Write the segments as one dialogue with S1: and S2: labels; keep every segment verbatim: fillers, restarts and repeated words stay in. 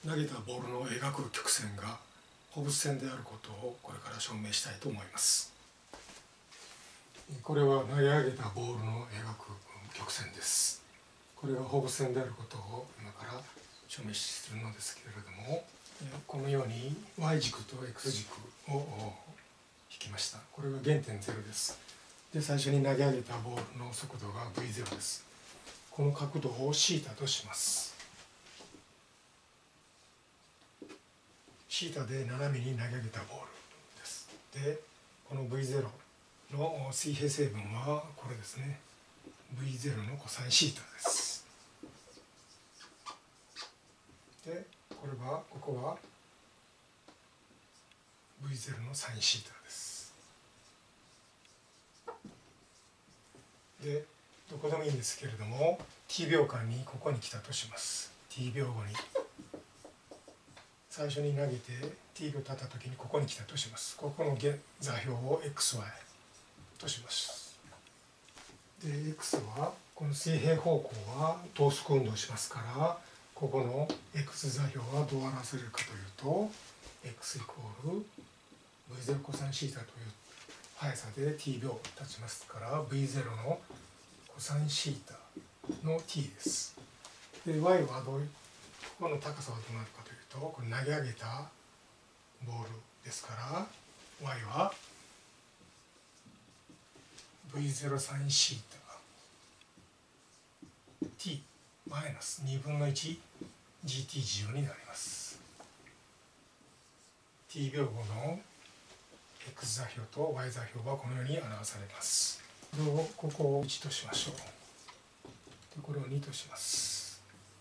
S1: 投げたボールの描く曲線が放物線であることをこれから証明したいと思います。これは投げ上げたボールの描く曲線です。これが放物線であることを今から証明するのですけれども、このように Y 軸と X 軸を引きました。これが原点ゼロです。で、最初に投げ上げたボールの速度が ブイゼロ です。この角度を θ とします。θ で斜めに投げ上げたボールです。で、この ブイゼロ の水平成分はこれですね。ブイゼロ のコサイン θ です。で、これは、ここは ブイゼロ のサイン θ です。で、どこでもいいんですけれども、t 秒間にここに来たとします。t 秒後に。最初に投げて t 秒経った時にここに来たとします。ここの座標を エックスワイ とします。で、x はこの水平方向は等速運動しますから、ここの x 座標はどう表せるかというと、x イコール ブイゼロ コサイン θ という速さで t 秒経ちますから、ブイゼロ のコサイン θ の t です。で、y はどういう、ここの高さはどうなるかというと、これ投げ上げたボールですから、y は ブイゼロ サイン θ t マイナスにぶんのいち ジーティー 乗になります。t 秒後の x 座標と y 座標はこのように表されます。ここをいちとしましょう。で、これをにとします。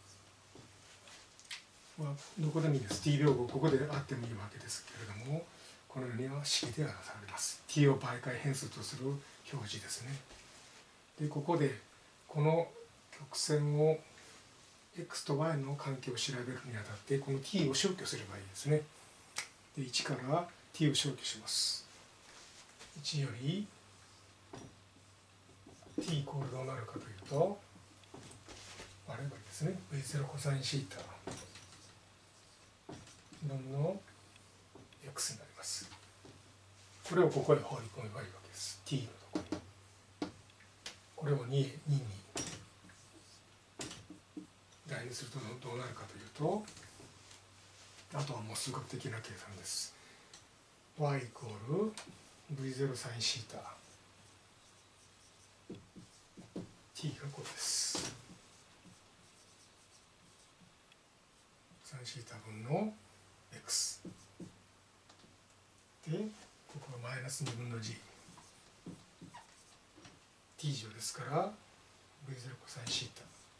S1: どこでもいいです。t 秒後ここであってもいいわけですけれども、このようには式で表されます。t を媒介変数とする表示ですね。で、ここでこの曲線を x と y の関係を調べるにあたって、この t を消去すればいいですね。で、いちから t を消去します。いちより t イコールどうなるかというと、割ればいいですね。ブイゼロ コサイン θ分の x になります。これをここへ放り込めばいいわけです。t のところに。これを に, にに代にするとどうなるかというと、あとはもう数学的な計算です。y イコール ブイゼロ サイン θ t がこれです。サイン θ 分の x で、ここはマイナスにぶんの g t 乗ですから ブイゼロ コサイン θ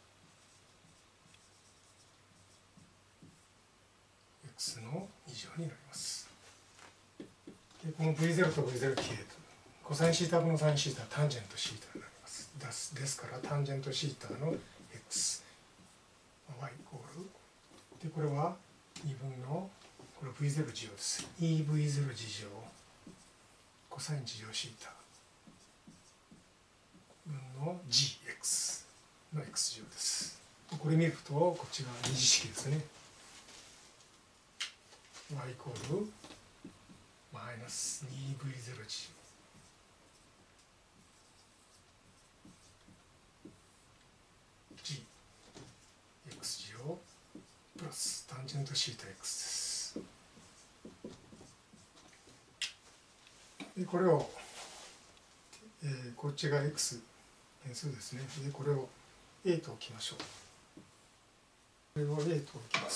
S1: x のに乗になります。で、この ブイゼロ と ブイゼロ 消えると、コサイン θ 分のサイン θ はタンジェント θ になります。ですですから、タンジェント θ の x、y イコール、で、これはにぶんの、これ ブイゼロ 乗です。イーブイゼロ 次乗、コサイン次乗 θ 分の gx の x 乗です。これ見ると、こっちが二次式ですね。y イコールマイナス にブイゼロ 次 g x 乗プラスタンジェント θx です。で、これを、えー、こっちが x 変数ですね。で、これを a と置きましょう。これを a と置きます。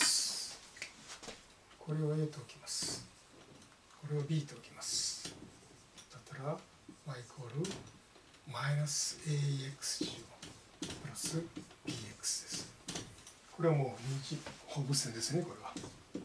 S1: これを a と置きます。これを b と置きます。だったら y イコールマイナス ax 乗プラス bx です。これはもう二次放物線ですね、これは。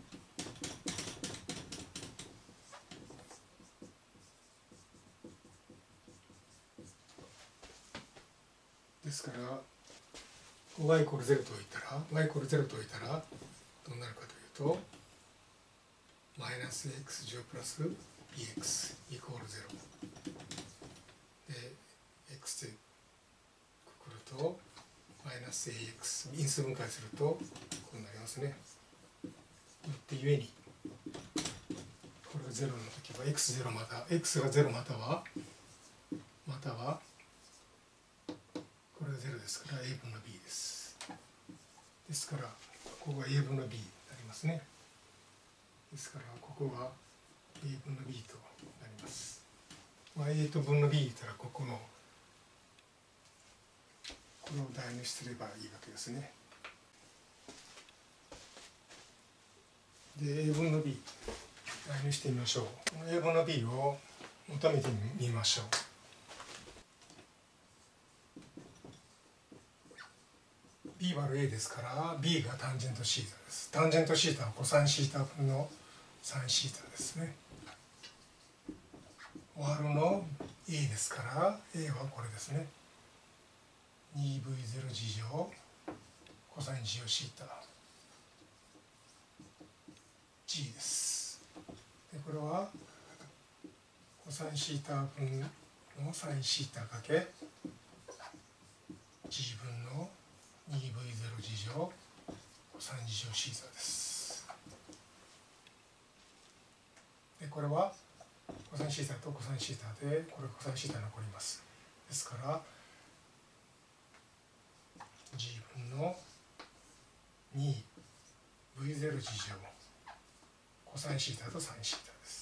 S1: ですから y イコールゼロと置いたら y イコールゼロと置いたらどうなるかというと、マイナス x 乗プラス bx イコールゼロで x でくくるとマイナス ax 因数分解するとこうなりますね。 よってゆえにこれがゼロの時は エックスゼロ また x がゼロまたはまたはこれがゼロですから a 分の b です。ですからここが a 分の b になりますね。ですからここが a 分の b となります。まあ、a と分の b 言ったらここのこれを代入すればいいわけですね。で a 分の b 代入してみましょう。この a 分の b を求めてみましょう。b 割る a ですから b がタンジェントシータです。タンジェントシータはコサインシータ分のサインシータですね。割るの a ですから a はこれですね。にブイゼロ 次乗コサインジオシータ g です。でこれはコサインシータ分のサインシータかけ g 分の にブイゼロ 次乗コサインジオシータです。でこれはコサインシータとコサインシータでこれコサインシータ残ります。ですから g 分の にブイゼロ 次乗コサインシータとサインシータです。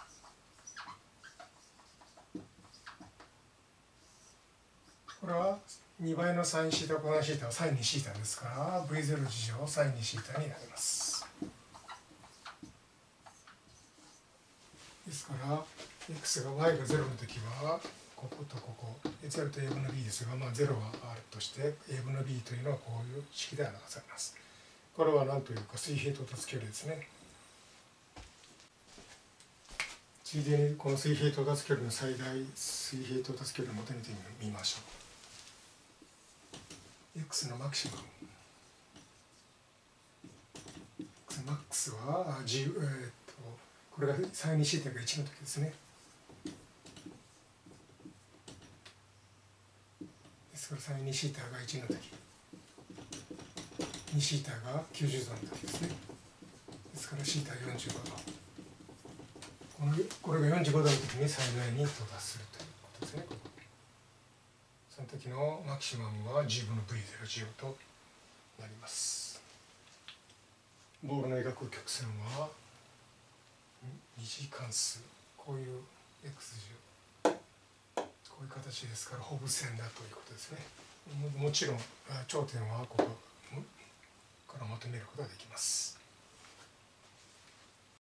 S1: これはにばいのサインシータコサインシータはサインにシータですから ブイゼロ 次乗サインにシータになります。ですから x が y がゼロの時はこことここゼロと a 分の b ですが、まあ、ゼロがあるとして a 分の b というのはこういう式で表されます。これは何というか水平到達距離ですね。ついでにこの水平到達距離の最大水平到達距離を求めてみましょう。 x のマキシマム x マックスはじゅう、えー、っとこれがサインにシータがいちの時ですね。ですからサインにシータがいちの時にシータがきゅうじゅうどの時ですね。ですからシータよんじゅうごど、このこれがよんじゅうごどの時に最大に到達するということですね。ここその時のマキシマムは g 分の ブイゼロ 次乗となります。ボールの描く曲線は二次関数、こういう x 軸、こういう形ですからホブ線だということですね。も, もちろん頂点はここから求めることができます。